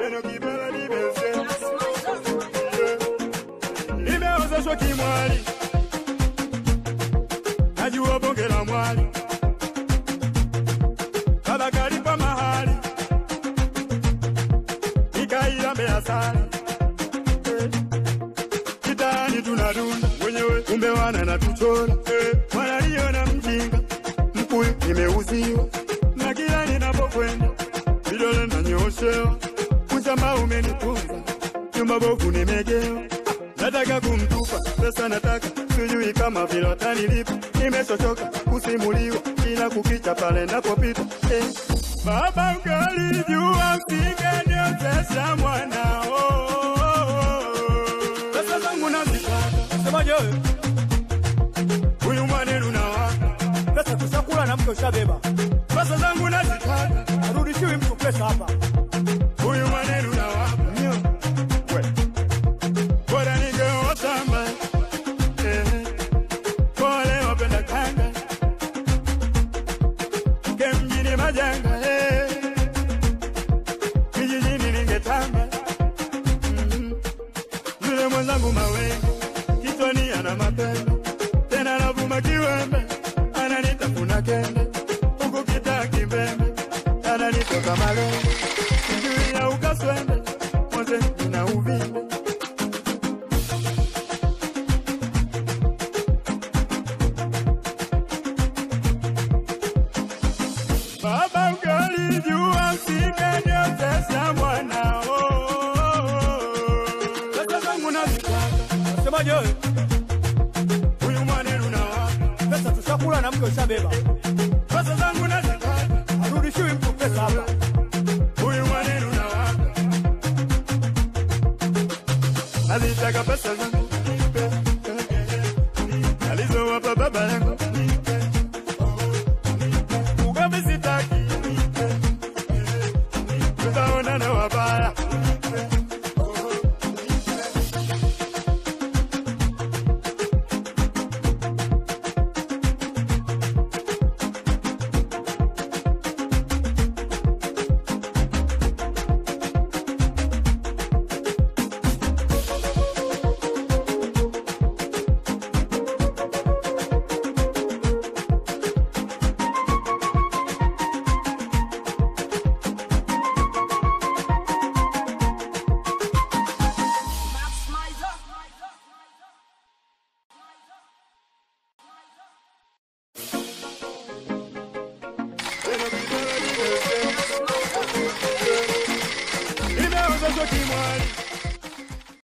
Eno kibela nimeze. Nimeozeshwa kimwali. Najua bonge la mwali. Baba kalipa mahali. Nikailambe asali. Kitani tunadunda wenyewe kumbe wana na tuchora. Wanaliona mjinga mkuyu nimeuziwa. Na kila ninapokwenda vidole nanyoshewa. Ushamba umenipunza nyumba bovu nimegewa. Nataka kumtupa pesa nataka sijui kama vile watanilipa. Nimechochoka kusimuliwa kila kukicha pale napopita. Baba ungalijua usingeniozesha mwanao. Pesa zangu nazipata. Semaje wewe? Huyu mwanenu na waka. Pesa tushakula na mke ushabeba. Pesa zangu nazipata. Arudishiwi mtu pesa hapa. Huyu mwanenu na waka. Bora ningeotamba. Pole wapenda kanga. Kemjini majanga. Kijijini ningetamba. Yule mwenzangu mawengi kichwani ana mapembe. Tena navuma kiwembe. Ananitafuna kende. Huku kita kimbembe. Ananitoka malembe. Sijui ya ukaswende. Mwaze nina uvimbe. Baba ungalijua usingeniozesha mwanao. Pesa zangu nazipata. Semaje wewe? Huyu mwanenu na waka. Pesa tushakula na mke ushabeba. Pesa zangu nazipata. Arudishiwi mtu pesa hapa. Huyu mwanenu na waka. Nazitaka pesa zangu. Alizowapa baba yangu. Ugambi sitaki. Tutaona na wabaya. Nimeozeshwa kimwali.